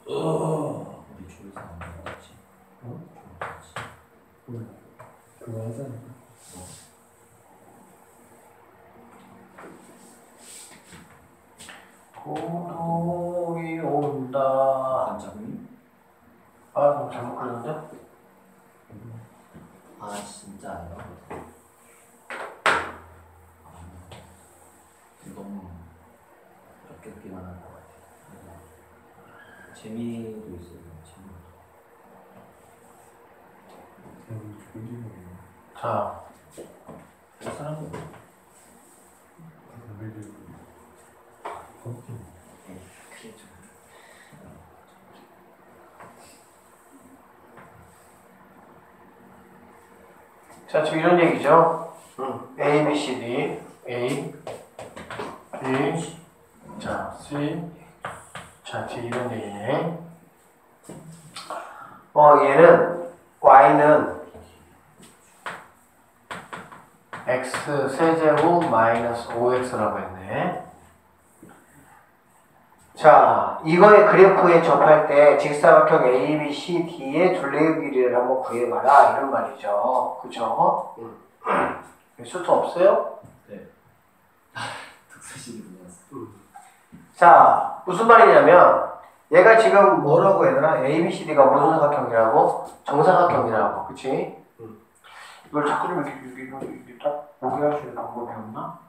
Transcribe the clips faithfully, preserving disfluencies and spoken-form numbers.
어, 우리 조회사 안 나왔지? 어? 조회사지. 왜? 그거 하자니까. 어. 고동이 온다. 반짝이? 아, 너무 잘못 그렸는데? 아, 진짜요? 너무 역겹기만 한 것 같아요. 재미도 있어요. 재미. 자, 그 사람은 네, 그게 좀. 자, 지금 이런 얘기죠. 응. A, B, C, D. A, B, 자, C, 자, D 이런 얘기네. 어, 얘는 Y는 X 세제곱 마이너스 오 엑스라고 했네. 자, 이거의 그래프에 접할 때 직사각형 A, B, C, D의 둘레의 길이를 한번 구해봐라 이런 말이죠. 그죠? 응. 수트 없어요? 네. 특수식이 들어왔어. 응. 자, 무슨 말이냐면 얘가 지금 뭐라고 얘들아? A, B, C, D가 무슨 사각형이라고? 정사각형이라고. 그치? 응. 이걸 자꾸 좀 이렇게, 이렇게, 이렇게 딱 보게 할 수 있는 방법이 없나?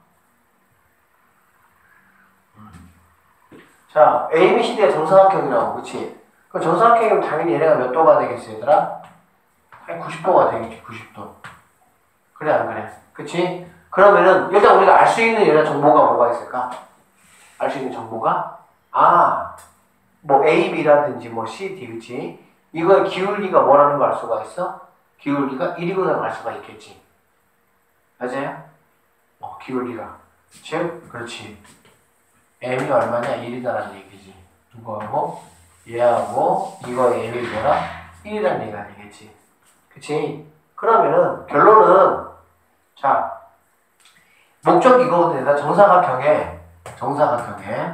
자, A, B, C, D가 정사각형이라고, 그치? 그럼 정사각형이면 당연히 얘네가 몇 도가 되겠어, 얘들아? 한 구십 도가 되겠지, 구십 도. 그래, 안 그래? 그치? 그러면은, 일단 우리가 알 수 있는 얘네 정보가 뭐가 있을까? 알 수 있는 정보가? 아, 뭐 A, B라든지 뭐 C, D, 그치? 이거의 기울기가 뭐라는 걸 알 수가 있어? 기울기가 일이구나 알 수가 있겠지. 맞아요? 어, 기울기가. 즉, 그렇지. M이 얼마냐? 일이다라는 얘기지. 누구하고? 얘하고 이거의 M이 뭐라? 일이라는 얘기가 되겠지. 그치? 그러면은 결론은 자 목적 이거거든. 정사각형에 정사각형에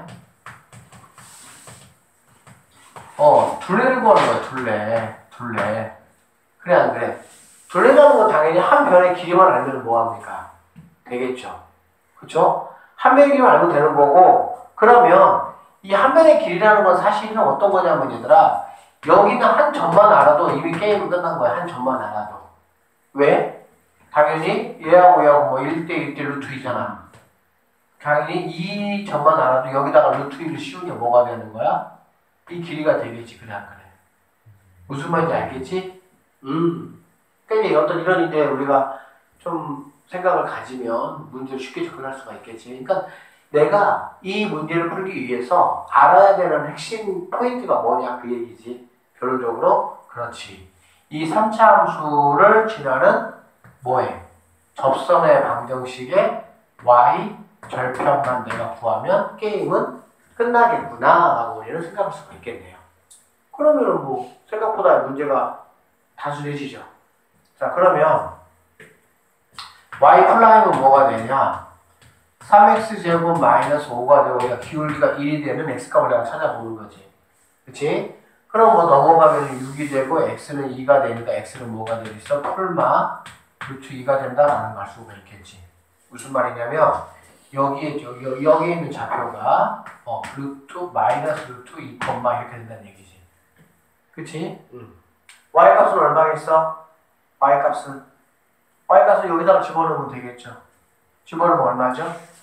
어 둘레를 구하는 거야. 둘레 둘레 그래 안 그래? 둘레라는 건 당연히 한 변의 길이만 알면 뭐합니까? 되겠죠. 그쵸? 한 변의 길이만 알면 되는 거고 그러면 이 한 변의 길이라는 건 사실은 어떤 거냐면 얘들아 여기는 한 점만 알아도 이미 게임은 끝난 거야. 한 점만 알아도. 왜? 당연히 얘하고 얘하고 뭐 일 대 일 대 루트 이잖아. 당연히 이 점만 알아도 여기다가 루트 이를 씌우면 뭐가 되는 거야? 이 길이가 되겠지. 그래 안 그래? 무슨 말인지 알겠지? 음. 그러니까 어떤 이론인데 우리가 좀 생각을 가지면 문제를 쉽게 접근할 수가 있겠지. 그러니까 내가 이 문제를 풀기 위해서 알아야 되는 핵심 포인트가 뭐냐 그 얘기지. 결론적으로 그렇지. 이 삼 차 함수를 지나는 뭐해? 접선의 방정식의 y 절편만 내가 구하면 게임은 끝나겠구나 라고 우리는 생각할 수가 있겠네요. 그러면 뭐 생각보다 문제가 단순해지죠. 자 그러면 y 플라임은 뭐가 되냐? 삼 엑스 제곱 마이너스 오가 되고 얘가 기울기가 일이 되면 x값을 내가 찾아보는 거지. 그치? 그럼 뭐 넘어가면 육이 되고 x는 이가 되니까 x는 뭐가 되겠어? 폴마 루트 이가 된다라는 걸 알 수가 있겠지. 무슨 말이냐면 여기에 여기, 여기 있는 좌표가 어, 루트 마이너스 루트 이 콤마 이렇게 된다는 얘기지. 그치? 응. y값은 얼마겠어? y값은 y값은 여기다가 집어넣으면 되겠죠. 집어넣으면 얼마죠?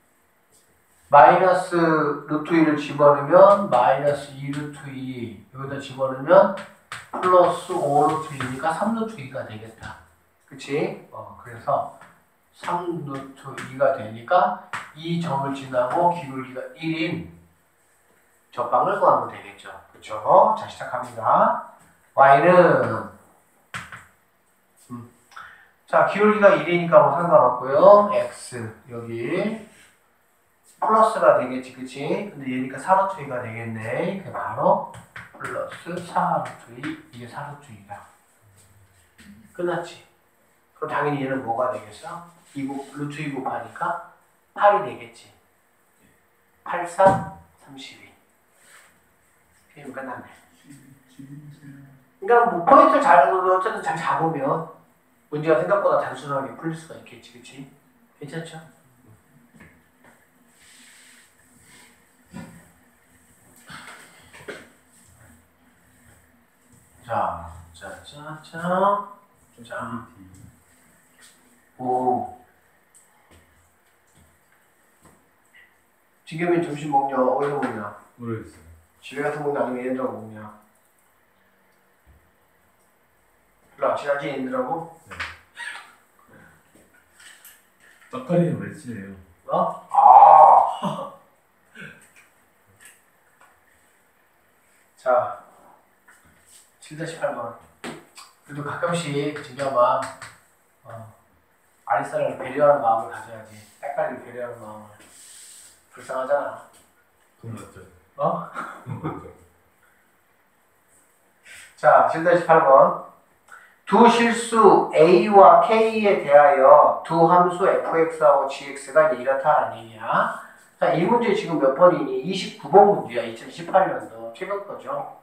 마이너스 루트 이를 집어넣으면 마이너스 이 루트 이 여기다 집어넣으면 플러스 오 루트 이니까 삼 루트 이가 되겠다. 그치? 어, 그래서 삼 루트 이가 되니까 이 점을 지나고 기울기가 일인 저방을 구하면 되겠죠. 그쵸? 자 시작합니다. y는 음. 자 기울기가 일이니까 뭐 상관없고요. x 여기 플러스가 되겠지, 그치? 근데 얘니까 사 루트 이가 되겠네. 그 바로 플러스 사 루트 이, 이게 사 루트 이다. 끝났지? 그럼 당연히 얘는 뭐가 되겠어? 이 곱, 루트 이 곱하니까 팔이 되겠지. 팔, 삼, 삼십이. 게임 끝났네. 그러니까 뭐 포인트를 잘, 어쨌든 잘 잡으면 문제가 생각보다 단순하게 풀릴 수가 있겠지, 그치? 괜찮죠? 자, 자, 자, 자, 자, 오. 지금은 점심 먹냐? 어디서 먹냐? 모르겠어요. 집에 가서 먹냐? 아니면 얘네들하고 먹냐? 별로 안 친하지, 얘네들하고? 떡갈이는 왜 치네요? 어? 아. 자, 칠 대 십팔 번. 그래도 가끔씩 진짜만 어, 아리사를 배려하는 마음을 가져야지. 딸까리를 배려하는 마음을. 불쌍하잖아. 그건 맞죠. 어? 그건 맞죠. 자, 칠 대 십팔 번. 두 실수 A와 K에 대하여 두 함수 fx하고 gx가 이제 이렇다는 얘기야. 자, 이 문제 지금 몇 번이니? 이십구 번 문제야. 이천십팔 년도. 최근 거죠.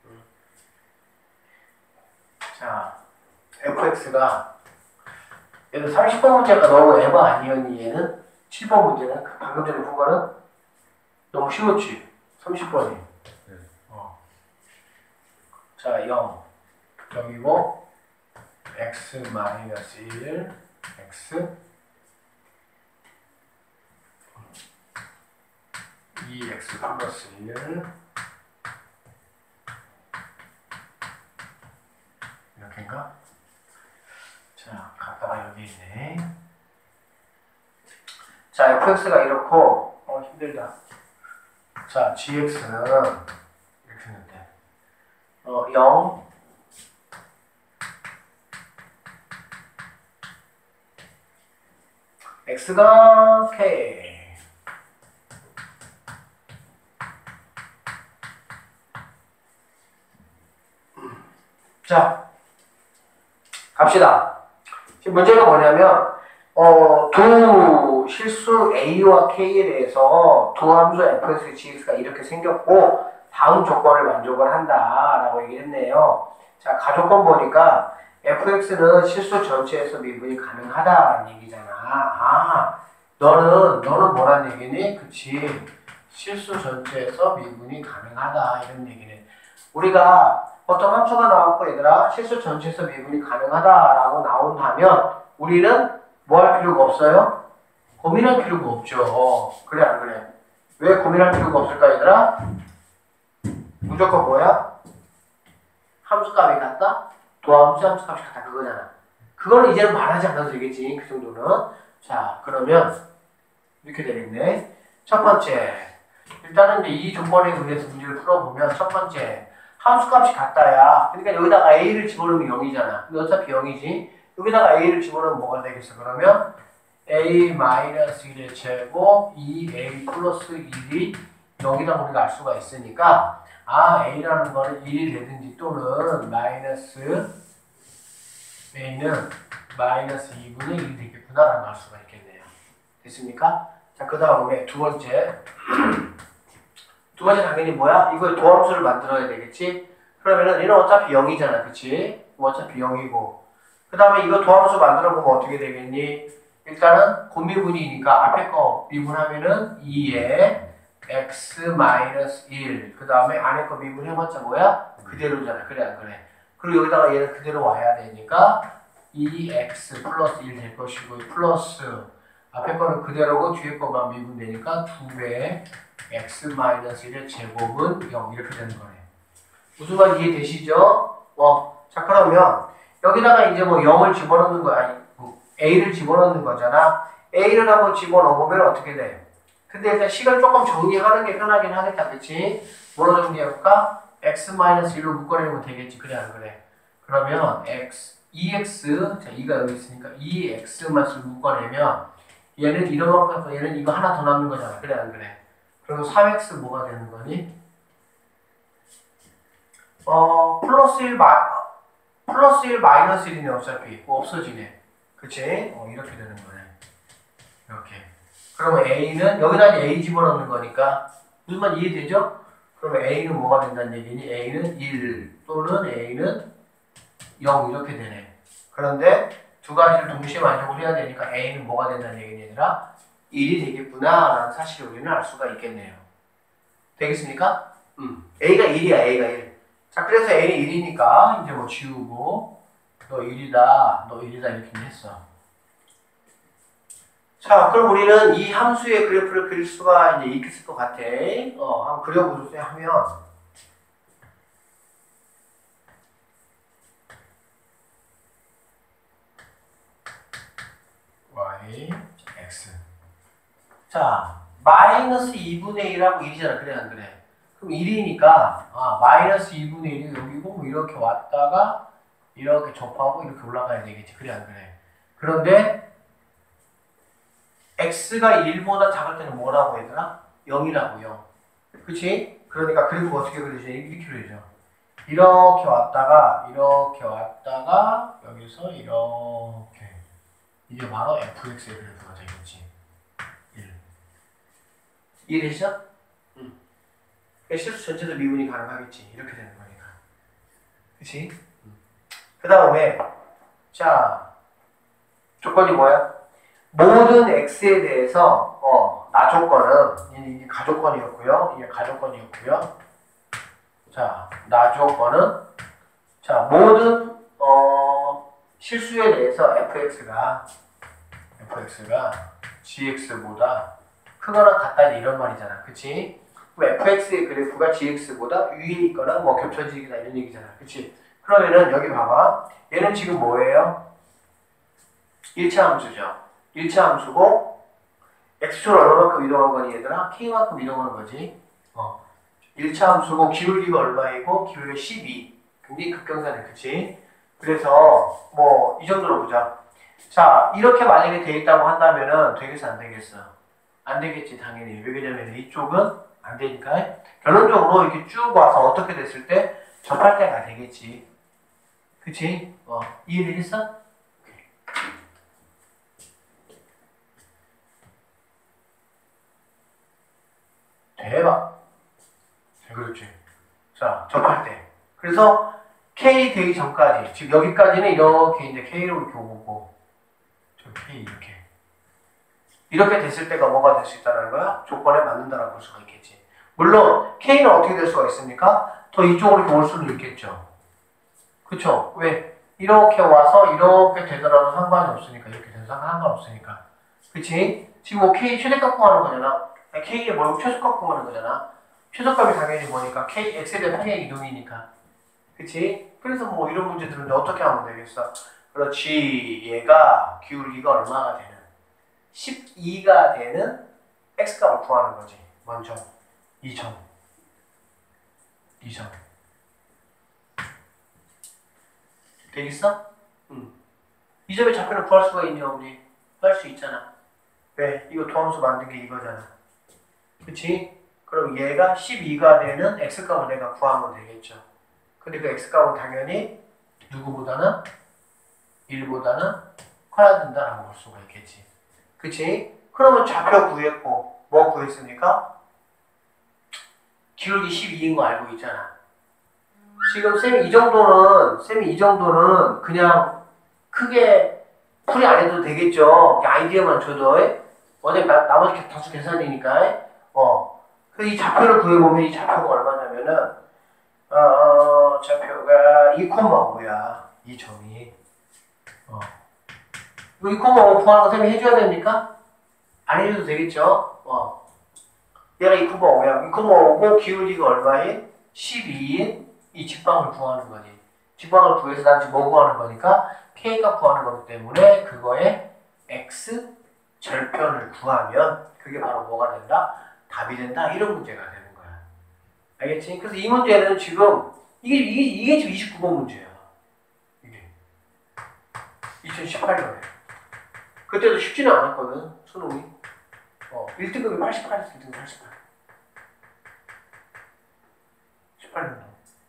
자, fx가 얘는 삼십 번 문제가 너무 에바 아니었니? 얘는? 칠 번 문제는? 방금 전에 본 거는? 너무 쉬웠지? 삼십 번이. 네. 어. 자, 영. 영이고 x 마이너스 일 x 이 엑스 플러스 일 이렇게인가? 자, 갖다가 여기 있네. 자, fx가 이렇고 어 힘들다. 자, gx는 이렇게 했는데 어, 영 x가 k 자, 갑시다. 지금 문제가 뭐냐면 어, 두 실수 A와 K에 대해서 두 함수 fx, gx가 이렇게 생겼고 다음 조건을 만족을 한다라고 얘기를 했네요. 자, 가조건 보니까 fx는 실수 전체에서 미분이 가능하다라는 얘기잖아. 아, 너는 너는 뭐란 얘기니? 그치? 실수 전체에서 미분이 가능하다 이런 얘기네. 우리가 어떤 함수가 나왔고 얘들아 실수 전체에서 미분이 가능하다라고 나온다면 우리는 뭐 할 필요가 없어요? 고민할 필요가 없죠. 그래 안 그래? 왜 고민할 필요가 없을까 얘들아? 무조건 뭐야? 함수값이 같다? 도함수 함수값이 같다 그거잖아. 그거는 이제는 말하지 않아도 되겠지. 그 정도는. 자, 그러면 이렇게 되겠네. 첫 번째, 일단은 이제 이 조건에 의해서 문제를 풀어보면 첫 번째, 함수값이 같다야. 그러니까 여기다가 a를 집어넣으면 영이잖아. 근데 어차피 영이지. 여기다가 a를 집어넣으면 뭐가 되겠어? 그러면 a 마이너스 일의 제곱 이 에이 플러스 일이 영이라고 우리가 알 수가 있으니까 아, a라는 거는 일이 되든지 또는 마이너스 a는 마이너스 이분의 일이 되겠구나라고 할 수가 있겠네요. 됐습니까? 자, 그 다음에 두 번째. 두 번째 당연히 뭐야? 이거 도함수를 만들어야 되겠지? 그러면은 얘는 어차피 영이잖아. 그치? 어차피 영이고. 그 다음에 이거 도함수 만들어 보면 어떻게 되겠니? 일단은 곱미분이니까 앞에 거 미분하면은 이에 x 마이너스 일. 그 다음에 안에 거 미분해봤자 뭐야? 그대로잖아. 그래 안 그래? 그리고 여기다가 얘는 그대로 와야 되니까 이 엑스 플러스 일 될 것이고 플러스 앞에 거는 그대로고 뒤에 거만 미분되니까 두 배 x 마이너스 일의 제곱은 영 이렇게 되는 거네. 무슨 말 이해되시죠? 어, 자 그러면 여기다가 이제 뭐 영을 집어넣는 거 아니 a를 집어넣는 거잖아. a를 한번 집어넣으면 어떻게 돼? 근데 일단 식을 조금 정리하는 게 편하긴 하겠다, 그치? 뭐로 정리해볼까? x 마이너스 일로 묶어내면 되겠지, 그래 안 그래? 그러면 x 이 엑스 자 이가 여기 있으니까 이 엑스만 묶어내면 얘는 이런 만큼 얘는 이거 하나 더 남는 거잖아, 그래 안 그래? 그러면 삼 엑스 뭐가 되는 거니? 어 플러스 일 마 플러스 일 마이너스 일이네 어차피 뭐 없어지네, 그치? 어 이렇게 되는 거네. 이렇게. 그러면 a는 여기다 a 집어넣는 거니까 무슨 말 이해되죠? 그러면 A는 뭐가 된다는 얘기니? A는 일 또는 A는 영 이렇게 되네. 그런데 두 가지를 동시에 만족을 해야 되니까 A는 뭐가 된다는 얘기니 얘들아? 일이 되겠구나 라는 사실을 우리는 알 수가 있겠네요. 되겠습니까? 음. A가 일이야. A가 일. 자, 그래서 A는 일이니까 이제 뭐 지우고 너 일이다 너 일이다 이렇게 했어. 자, 그럼 우리는 이 함수의 그래프를 그릴 수가 이제 있을 것 같아. 어, 한번 그려보세요 하면 y, x. 자, 마이너스 이분의 일하고 일이잖아. 그래, 안 그래? 그럼 일이니까, 아, 마이너스 이분의 일이 여기고, 뭐 이렇게 왔다가, 이렇게 접하고, 이렇게 올라가야 되겠지. 그래, 안 그래? 그런데, x가 일보다 작을 때는 뭐라고 얘들아? 영이라고, 영. 그치? 그러니까 그래프가 어떻게 그려져? 이렇게 그려져. 이렇게 왔다가, 이렇게 왔다가, 여기서 이렇게. 이게 바로 에프엑스의 그래프가 되겠지. 일. 이해되시죠? 응. 실수 전체도 미분이 가능하겠지. 이렇게 되는 거니까. 그치? 응. 그 다음에, 자, 조건이 뭐야? 모든 x에 대해서, 어, 나 조건은, 이게 가조건이었고요. 이게 가조건이었고요. 자, 나 조건은, 자, 모든, 어, 실수에 대해서 fx가, fx가 gx보다 크거나 같다 이런 말이잖아. 그치? 그럼 fx의 그래프가 gx보다 위에 있거나 뭐 겹쳐지기나 이런 얘기잖아. 그치? 그러면은 여기 봐봐. 얘는 지금 뭐예요? 일 차 함수죠. 일 차 함수고 x축을 얼마만큼 이동한 거니 얘들아? k만큼 이동한 거지. 어. 일 차 함수고 기울기가 얼마이고 기울기가 십이. 굉장히 극경사네. 그치? 그래서 뭐 이 정도로 보자. 자, 이렇게 만약에 돼 있다고 한다면은 되겠어 안 되겠어? 안 되겠지 당연히. 왜냐면 이쪽은 안 되니까. 결론적으로 이렇게 쭉 와서 어떻게 됐을 때 접할 때가 되겠지. 그치? 어, 이해되겠어? 대박. 그렇지. 자, 접할 때. 그래서 K 되기 전까지, 즉 여기까지는 이렇게 이제 K로 이렇게 오고, 저 K 이렇게. 이렇게 됐을 때가 뭐가 될 수 있다는 거야? 조건에 맞는다라고 볼 수가 있겠지. 물론 K는 어떻게 될 수가 있습니까? 더 이쪽으로 이렇게 올 수는 있겠죠. 그쵸? 왜? 이렇게 와서 이렇게 되더라도 상관이 없으니까. 이렇게 돼도 상관없으니까. 그치? 지금 뭐 K 최대값 구하는 거잖아. K의 뭐 최소값 구하는 거잖아. 최소값이 당연히 뭐니까? K, X에 대한 평행 이동이니까. 그치? 그래서 뭐 이런 문제들은 어떻게 하면 되겠어? 그렇지. 얘가 기울기가 얼마가 되는? 십이가 되는 X값을 구하는 거지. 먼저. 이 점. 이 점. 되겠어? 응. 이 점의 좌표를 구할 수가 있냐, 우리? 구할 수 있잖아. 왜? 이거 도함수 만든 게 이거잖아. 그치? 그럼 얘가 십이가 되는 X값을 내가 구하면 되겠죠. 근데 그 X값은 당연히 누구보다는 일보다는 커야 된다라고 볼 수가 있겠지. 그치? 그러면 좌표 구했고 뭐 구했습니까? 기울기 십이인 거 알고 있잖아. 지금 쌤이 이 정도는 쌤이 이 정도는 그냥 크게 풀이 안 해도 되겠죠. 아이디어만 줘도 어차피 나머지 다수 계산이니까. 어. 그 이 좌표를 구해보면 이 좌표가 얼마냐면은 어, 좌표가 이 콤마 오야. 이 점이. 어. 이 콤마 오 구하는 거 쌤이 해줘야 됩니까? 안 해줘도 되겠죠? 어. 얘가 이 콤마 오야. 이 콤마 오고 기울기가 얼마인? 십이인 이 직방을 구하는 거지. 직방을 구해서 난 지금 뭐 구하는 거니까? K값 구하는 거기 때문에 그거의 X 절편을 구하면 그게 바로 뭐가 된다? 답이 된다. 이런 문제가 되는 거야. 알겠지? 그래서 이 문제는 지금 이게 이게, 이게 지금 이십구 번 문제야. 이게 이천십팔 년에 그때도 쉽지는 않았거든. 수능이. 어, 일 등급이 팔십팔이었어. 일 등급이 팔십팔. 십팔 년도.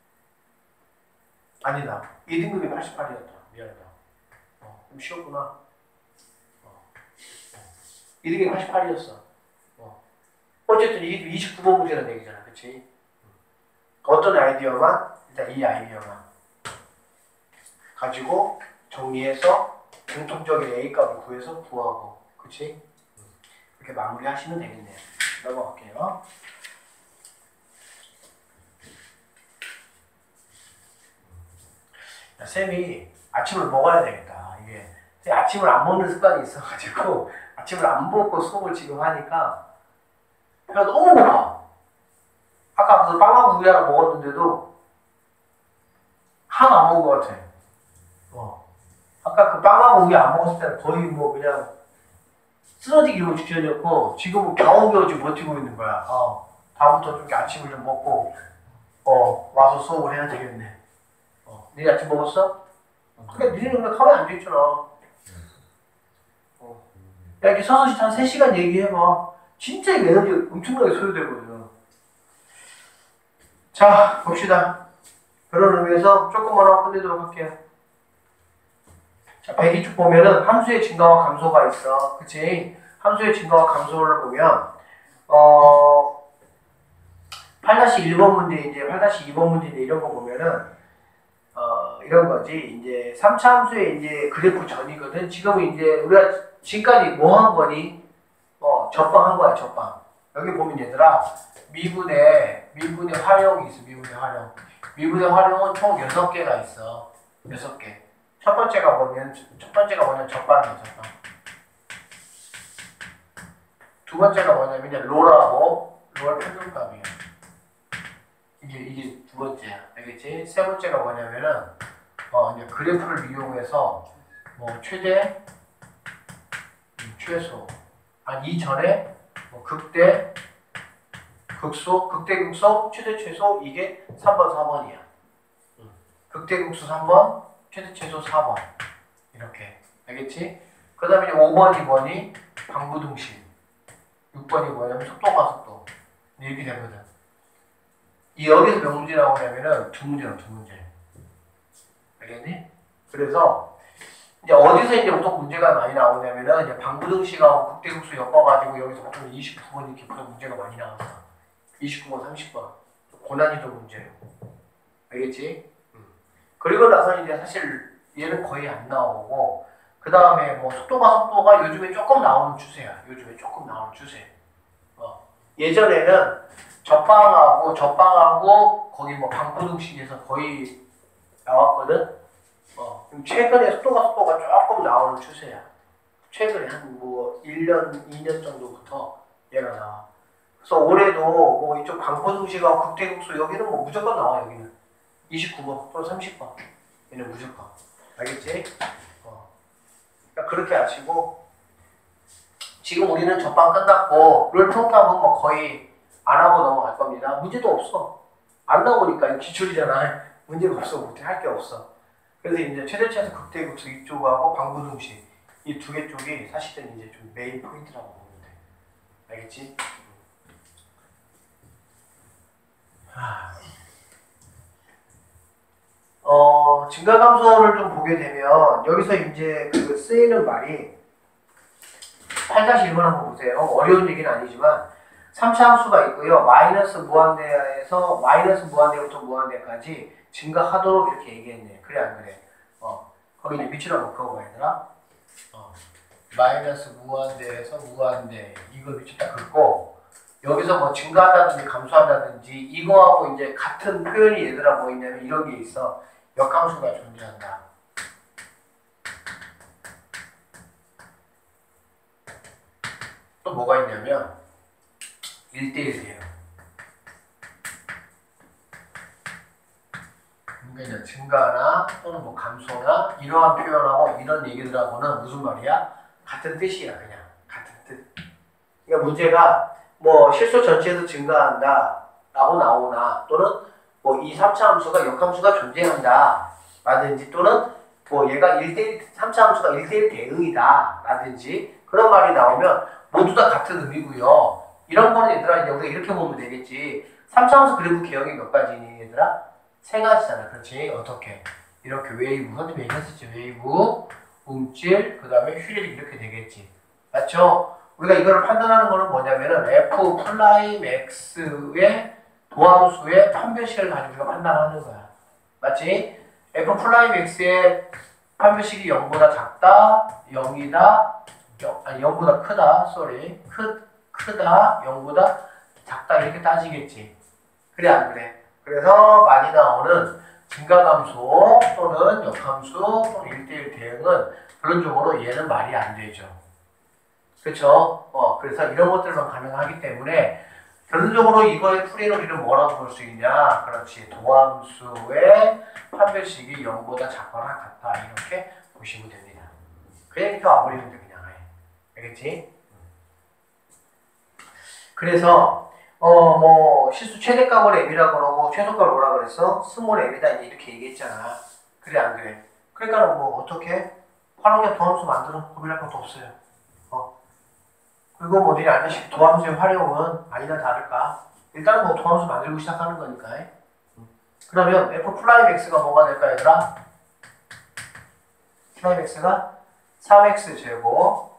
아니다. 이 등급이 팔십팔이었다. 미안하다. 어, 좀 쉬웠구나. 어. 이 등급이 팔십팔이었어. 어. 어쨌든 이게 이십구 번 문제라는 얘기잖아. 그치? 어떤 아이디어만? 일단 이 아이디어만 가지고 정리해서 공통적인 A 값을 구해서 구하고, 그치? 이렇게 마무리하시면 되겠네요. 넘어갈게요. 쌤이 아침을 먹어야 되겠다. 이게 아침을 안 먹는 습관이 있어가지고 아침을 안 먹고 수업을 지금 하니까 배가 너무 고파. 아까 그 빵하고 우유 하나 먹었는데도 하나 안 먹은 것 같아. 어. 아까 그 빵하고 우유 안 먹었을 때는 거의 뭐 그냥 쓰러지기 직전이었고 지금은 겨우겨우 지금 버티고 있는 거야. 어. 다음부터 좀 아침을 좀 먹고 어 와서 수업을 해야 되겠네. 어. 니네 아침 먹었어? 그러니까 니네는 그냥 가만히 앉아있잖아. 어. 야, 이렇게 서서 한 세 시간 얘기해봐. 진짜 이거 에너지 엄청나게 소요되거든. 자, 봅시다. 그런 의미에서 조금만 하고 끝내도록 할게요. 자, 백이 쭉 보면은 함수의 증가와 감소가 있어. 그치? 함수의 증가와 감소를 보면, 어, 팔 일 번 문제, 이제 팔 이 번 문제 이런 거 보면은, 어, 이런 거지. 이제 삼 차 함수의 이제 그래프 전이거든. 지금은 이제 우리가 지금까지 뭐 한 거니? 어, 접방한 거야, 접방. 여기 보면 얘들아, 미분의, 미분의 활용이 있어, 미분의 활용. 미분의 활용은 총 여섯 개가 있어. 여섯 개. 첫 번째가 뭐냐면, 첫 번째가 뭐냐면 접방이야, 접방. 두 번째가 뭐냐면, 이제 롤하고, 롤 평균값이야. 이게, 이게 두 번째야. 알겠지? 세 번째가 뭐냐면은, 어, 이제 그래프를 이용해서, 뭐, 최대, 음, 최소. 아니, 이전에, 뭐, 극대, 극소, 극대, 극소, 최대, 최소, 이게 삼 번, 사 번이야. 극대, 극소 삼 번, 최대, 최소 사 번. 이렇게. 알겠지? 그 다음에 이제 오 번, 이 번이 방부등식. 육 번이 뭐냐면 속도가 속도. 이렇게 되거든. 이 여기서 몇 문제 나오냐면은 두 문제 나와, 두 문제. 알겠니? 그래서 이제 어디서 이제 보통 문제가 많이 나오냐면은 이제 방부등식하고 극대극수 엮어가지고 여기서 보통 이십구 번 이렇게 보통 문제가 많이 나왔어. 이십구 번, 삼십 번. 고난이도 문제예요. 알겠지? 음. 그리고 나서 이제 사실 얘는 거의 안 나오고 그 다음에 뭐 속도가 속도가 요즘에 조금 나오는 추세야. 요즘에 조금 나오는 추세. 어. 예전에는 접방하고 접방하고 거기 뭐 방부등식에서 거의 나왔거든. 어. 최근에 속도가 속도가 조금 나오는 추세야. 최근에 한 뭐 일 년, 이 년 정도부터 얘가 나와. 그래서 올해도 뭐 이쪽 방부등식하고 극대극수 여기는 뭐 무조건 나와. 여기는 이십구 번 또는 삼십 번 얘는 무조건. 알겠지? 어. 그러니까 그렇게 하시고 지금 우리는 접방 끝났고 롤 평가는 뭐 거의 안 하고 넘어갈 겁니다. 문제도 없어. 안 나오니까 기출이잖아. 문제가 없어. 못해 할 게 없어. 그래서 이제 최대 최소 극대 극수 이쪽하고 방부등식 이 두 개 쪽이 사실은 이제 좀 메인 포인트라고 보면 돼. 알겠지? 하... 어 증가 감소를 좀 보게 되면 여기서 이제 그 쓰이는 말이 팔 일 번 한번 보세요. 어려운 얘기는 아니지만 삼 차 함수가 있고요. 마이너스 무한대에서 마이너스 무한대부터 무한대까지 증가하도록 이렇게 얘기했네. 그래 안 그래? 어 거기 이제 밑으로 한번 그어봐 얘들아. 어 마이너스 무한대에서 무한대 이거 밑에 딱 긋고 여기서 뭐 증가한다든지 감소한다든지 이거하고 이제 같은 표현이 얘들아 뭐 있냐면 이런 게 있어. 역함수가 존재한다. 또 뭐가 있냐면 일 대 일 돼요. 그러니까 이제 증가나 또는 뭐 감소나 이러한 표현하고 이런 얘기들하고는 무슨 말이야? 같은 뜻이야. 그냥 같은 뜻. 그러니까 문제가 뭐 실수 전체에서 증가한다 라고 나오나 또는 뭐 이 삼 차 함수가 역함수가 존재한다 라든지 또는 뭐 얘가 일 대 일, 삼 차 함수가 일 대 일 대응이다 라든지 그런 말이 나오면 모두 다 같은 의미고요. 이런 거는 얘들아 이제 우리가 이렇게 보면 되겠지. 삼 차 함수 그래프 개형이 몇 가지니 얘들아? 세 가지잖아. 그렇지? 어떻게? 이렇게 웨이브, 선생님이 얘기했었지. 웨이브, 움찔, 그 다음에 휠이 이렇게 되겠지. 맞죠? 우리가 이거를 판단하는 거는 뭐냐면은 F 프라임 X의 도함수의 판별식을 가지고 우리가 판단하는 거야. 맞지? f 프라임 x의 판별식이 영보다 작다, 영이다, 영, 아니 영보다 크다, 쏘리, 크, 크다, 영보다 작다 이렇게 따지겠지. 그래 안 그래? 그래서 많이 나오는 증가함수 또는 역함수 또는 일 대일 대응은 결론적으로 얘는 말이 안 되죠. 그렇죠? 어, 그래서 이런 것들만 가능하기 때문에 결론적으로 이거의 풀이를 우리는 뭐라고 볼 수 있냐? 그렇지. 도함수의 판별식이 영보다 작거나 같다. 이렇게 보시면 됩니다. 그냥 이렇게 와버리면 돼, 그냥. 알겠지? 그래서, 어, 뭐, 실수 최대값을 m이라고 그러고, 최소값을 뭐라 그랬어? 스몰 m이다. 이제 이렇게 얘기했잖아. 그래, 안 그래? 그러니까 뭐, 어떻게? 바로 그냥 도함수 만들어. 고민할 것도 없어요. 어. 그리고 뭐, 너희 알다시피 도함수의 활용은 아니나 다를까? 일단은 뭐, 도함수 만들고 시작하는 거니까. 그러면 f 프라임 x가 뭐가 될까, 얘들아? 프라임 x가 삼 엑스 제곱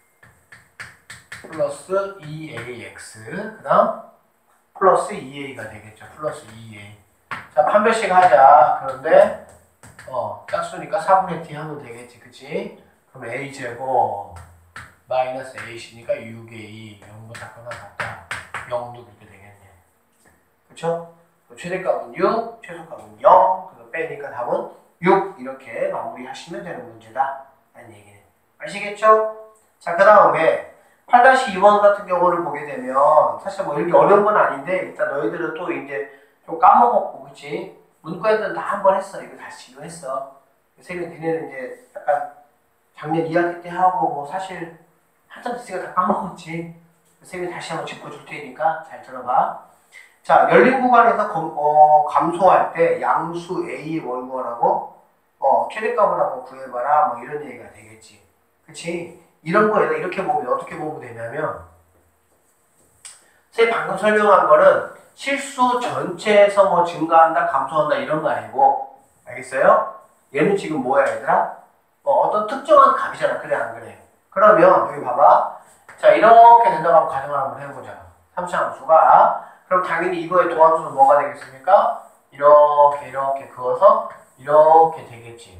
플러스 이 에이 엑스 그 다음 플러스 이 에이가 되겠죠. 플러스 이 에이. 자, 판별식 하자. 그런데 어 짝수니까 사분의 t 하면 되겠지. 그치? 그럼 a 제곱 마이너스 에이씨니까 육 에이 영보다 작거나 같다. 영도 그렇게 되겠네. 그쵸? 최대값은 육, 최소값은 영. 그래서 빼니까 답은 육. 이렇게 마무리하시면 되는 문제다. 라는 얘기네. 아시겠죠? 자, 그 다음에 팔 이 번 같은 경우를 보게 되면 사실 뭐 이렇게 어려운 건 아닌데 일단 너희들은 또 이제 좀 까먹었고 그치? 문과애들은 다 한 번 했어. 이거 다시 이거 했어. 선생님 니네는 이제 약간 작년 이 학기 때 하고 뭐 사실 한참 있으니까 다 까먹었지. 선생님이 다시 한번 짚어줄 테니까 잘 들어봐. 자, 열린 구간에서 검, 어, 감소할 때 양수 A의 뭘 구하라고? 어, 최대값을 한번 구해봐라. 뭐 이런 얘기가 되겠지. 그치? 이런 거에다 이렇게 보면 어떻게 보면 되냐면 선생님 방금 설명한 거는 실수 전체에서 뭐 증가한다, 감소한다 이런 거 아니고 알겠어요? 얘는 지금 뭐야 얘들아? 어, 어떤 특정한 값이잖아. 그래 안 그래? 그러면 여기 봐봐. 자, 이렇게 된다고 한번 가정을 한번 해보자. 삼차함수가 그럼 당연히 이거의 도함수는 뭐가 되겠습니까? 이렇게 이렇게 그어서 이렇게 되겠지.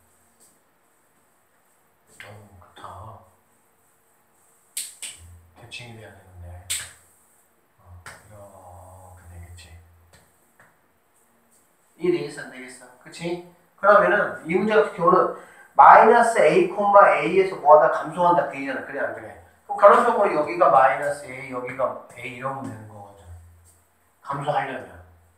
음, 그렇다. 대칭이 돼야 되는데 어, 이렇게 되겠지. 이해되겠어? 안 되겠어? 그치? 그러면은 이 문제 같은 경우는 마이너스 a, a에서 뭐하다 감소한다 그 얘기잖아. 그래 안 그래? 그럼 결론적으로 여기가 마이너스 a, 여기가 a 이러면 되는 거거든. 감소하려면.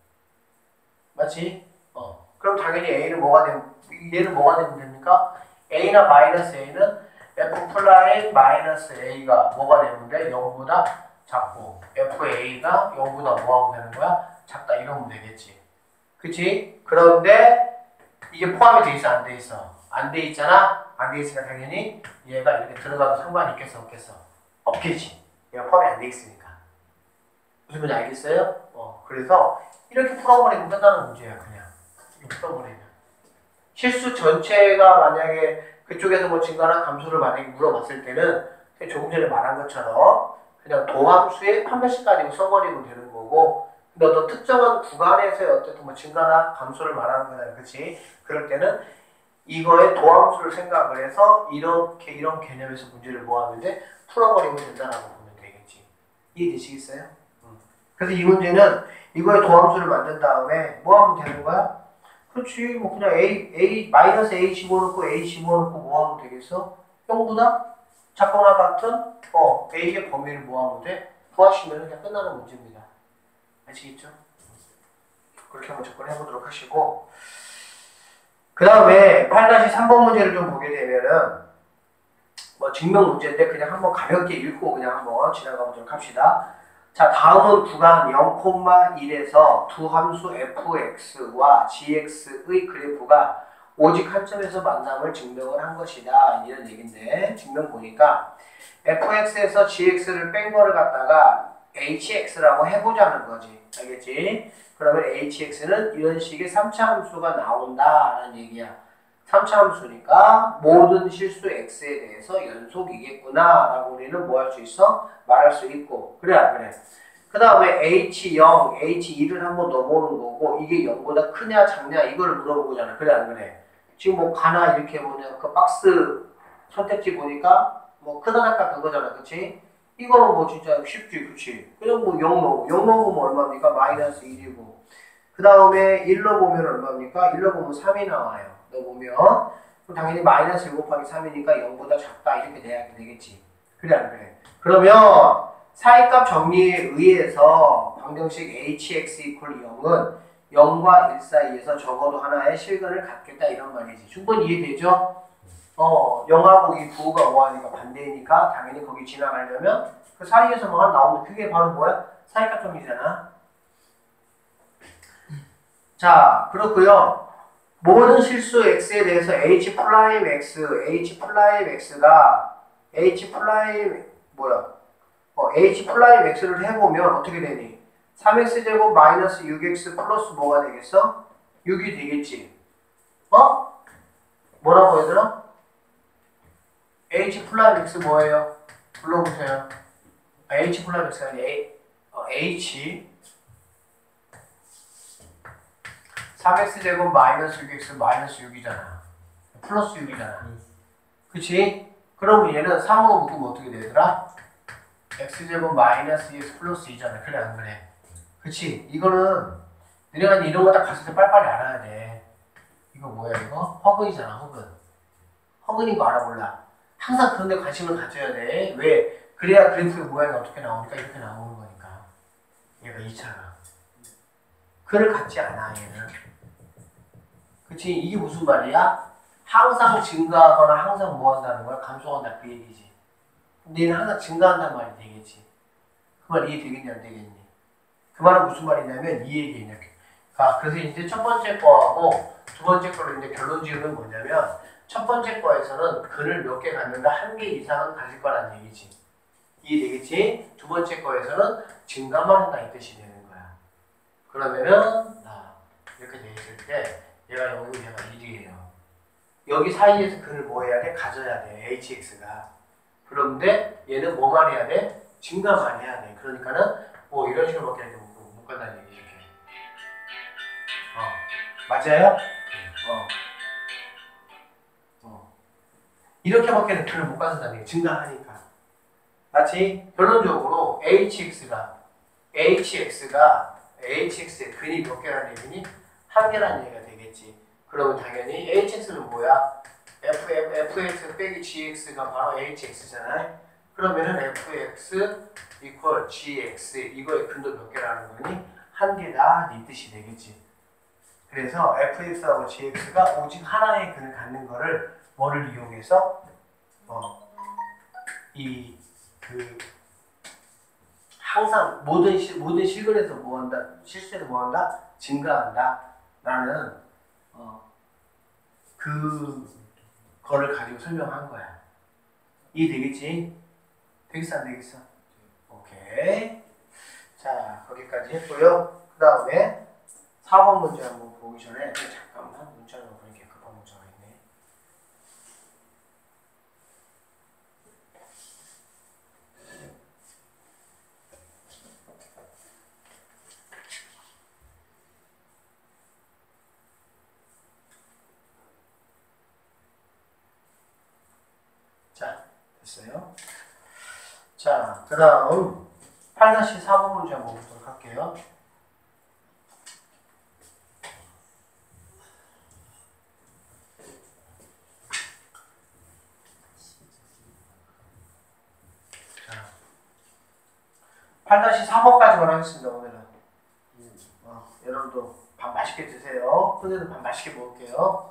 맞지? 어. 그럼 당연히 a는 뭐가 되면, 얘는 뭐가 되면 됩니까? a나 마이너스 a는 f 플라임 마이너스 a가 뭐가 되면 돼? 영보다 작고 fa가 영보다 뭐 하면 되는 거야? 작다 이러면 되겠지. 그치? 그런데 이게 포함이 돼 있어? 안 돼 있어? 안 돼 있잖아? 안 돼 있으니까 당연히 얘가 이렇게 들어가도 상관이 있겠어? 없겠어? 없겠지. 얘가 포함이 안 돼 있으니까. 무슨 말인지 알겠어요? 어, 그래서 이렇게 풀어버리면 끝나는 문제야, 그냥. 이렇게 풀어버리면. 실수 전체가 만약에 그쪽에서 뭐 증가나 감소를 만약에 물어봤을 때는 조금 전에 말한 것처럼 그냥 도함수의 판별식 가지고 써버리면 되는 거고, 근데 어떤 특정한 구간에서의 어쨌든 뭐 증가나 감소를 말하는 거잖아, 그치? 그럴 때는 이거의 도함수를 생각을 해서 이렇게 이런 개념에서 문제를 뭐 하면 돼? 풀어버리면 된다라고 보면 되겠지. 이해되시겠어요? 음. 그래서 이 문제는 이거의 도함수를 만든 다음에 뭐 하면 되는 거야? 그렇지, 뭐 그냥 a, a, 마이너스 a 집어넣고 a 집어넣고 뭐 하면 되겠어? 영보다 작거나 같은 어, a의 범위를 뭐 하면 돼? 구하시면 그냥 끝나는 문제입니다. 아시겠죠? 그렇게 한번 접근해보도록 하시고, 그 다음에 팔 삼 번 문제를 좀 보게 되면은 뭐 증명 문제인데 그냥 한번 가볍게 읽고 그냥 한번 지나가 보도록 합시다. 자, 다음은 구간 영, 일에서 두 함수 fx와 gx의 그래프가 오직 한 점에서 만남을 증명을 한 것이다. 이런 얘기인데 증명 보니까 fx에서 gx를 뺀 거를 갖다가 hx라고 해보자는 거지. 알겠지? 그러면 hx는 이런 식의 삼 차 함수가 나온다라는 얘기야. 삼 차 함수니까 모든 실수 x에 대해서 연속이겠구나 라고 우리는 뭐 할 수 있어? 말할 수 있고. 그래 안 그래? 그 그 다음에 에이치 영, 에이치 일을 한번 넣어보는 거고 이게 영보다 크냐 작냐 이걸 물어본 거잖아. 그래 안 그래? 지금 뭐 가나 이렇게 보면 그 박스 선택지 보니까 뭐 크다 작다 그거잖아. 그치? 이거는 뭐 진짜 쉽지. 그치? 그냥 뭐 영 넣고 영 넣으면 얼마입니까? 마이너스 일이고 그 다음에 일 넣어보면 얼마입니까? 일 넣어보면 삼이 나와요. 넣어보면 그럼 당연히 마이너스 일 곱하기 삼이니까 영보다 작다 이렇게 돼야 되겠지. 그래 안 그래? 그러면 사이값 정리에 의해서 방정식 에이치엑스 이퀄 영은 영과 일 사이에서 적어도 하나의 실근을 갖겠다 이런 말이지. 충분히 이해되죠? 어, 영하고 이 구가 오하니까 반대니까 당연히 거기 지나가려면 그 사이에서 뭐 하나 나오는데 그게 바로 뭐야? 사이값 정리잖아. 자, 그렇고요. 모든 실수 x에 대해서 h 프라임 x, h 프라임 x가 h 프라임 뭐야? 어, h 프라임 x를 해보면 어떻게 되니? 삼 엑스 제곱 마이너스 육 엑스 플러스 뭐가 되겠어? 육이 되겠지. 어? 뭐라고 얘들아? h 플라임 x 뭐예요? 불러보세요. 아, h 플라임 x가 아니라 A, 어, h 삼 엑스 제곱 마이너스 육 엑스 마이너스 육이잖아. 플러스 육이잖아. 그치? 그럼 얘는 삼으로 묶으면 어떻게 되더라? x제곱 마이너스 이엑스 플러스 이잖아. 그래 안 그래? 그치? 이거는 너네가 이런 거 딱 갔을 때 빨리빨리 알아야 돼. 이거 뭐야 이거? 허근이잖아. 허근. 허근인 거 알아볼라. 항상 그런 데 관심을 가져야 돼. 왜? 그래야 그래프의 모양이 어떻게 나오니까 이렇게 나오는 거니까. 얘가 이 차가. 그를 갖지 않아 얘는. 그치? 이게 무슨 말이야? 항상 증가하거나 항상 뭐 한다는 거야? 감소한다 그 얘기지. 근데 얘는 항상 증가한다는 말이 되겠지. 그 말 이해되겠니 안 되겠니? 그 말은 무슨 말이냐면 이 얘기냐. 아, 그래서 이제 첫 번째 거하고 두 번째 거로 이제 결론 지으면 뭐냐면 첫 번째 거에서는 근을 몇 개 갖는다 한 개 이상은 가질 거라는 얘기지. 이해되겠지? 두 번째 거에서는 증가만 한다 이 뜻이 되는 거야. 그러면은 아, 이렇게 돼 있을 때 얘가 여기 얘가 일이에요. 여기 사이에서 근을 뭐 해야 돼? 가져야 돼. 에이치엑스가. 그런데 얘는 뭐만 해야 돼? 증가만 해야 돼. 그러니까는 뭐 이런 식으로밖에 안 돼. 못 간다는 얘기 이렇게. 어. 맞아요? 어. 어. 이렇게밖에 근을 못 가진다는 얘기. 증가하니까. 맞지? 결론적으로 에이치엑스가 에이치엑스가 에이치엑스의 근이 몇 개라는 얘기니? 한 개라는 얘기가 되겠지. 그러면 당연히 에이치엑스는 뭐야? F, F, 에프엑스 빼기 지엑스가 바로 에이치엑스잖아요. 그러면은 에프엑스 이퀄 지엑스 이거의 근도 몇 개라는 거니? 한 개다 이 뜻이 되겠지. 그래서 에프엑스하고 지엑스가 오직 하나의 근을 갖는 거를 뭐를 이용해서 어, 이 그 항상 모든 시, 모든 실근에서 뭐 한다? 실수에서 뭐 한다? 증가한다 라는 어, 그 거를 가지고 설명한 거야. 이해되겠지? 되겠어 안 되겠어? 오케이. 자, 거기까지 했고요. 그 다음에 사 번 문제 한번 보기 전에 잠깐만 문자를 보니까 급한 문자가 있네. 자, 됐어요. 자, 그 다음 팔 사 번 문제 한번 보도록 할게요. 자, 팔 사 번까지만 하겠습니다, 오늘은. 어, 여러분도 밥 맛있게 드세요. 선생님도 밥 맛있게 먹을게요.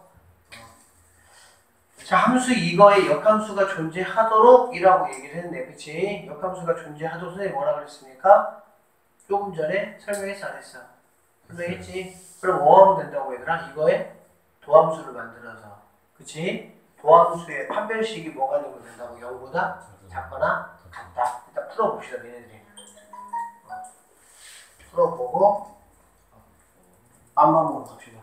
자, 함수 이거에 역함수가 존재하도록 이라고 얘기를 했네. 그치? 역함수가 존재하도록 선생님이 뭐라 그랬습니까? 조금 전에 설명했어 안 했어? 설명했지? 그럼 뭐 하면 된다고 얘들아? 이거에 도함수를 만들어서. 그치? 도함수의 판별식이 뭐가 되면 된다고? 영보다 작거나 같다. 일단 풀어봅시다 얘네들이. 어. 풀어보고 맘만 보고 갑시다.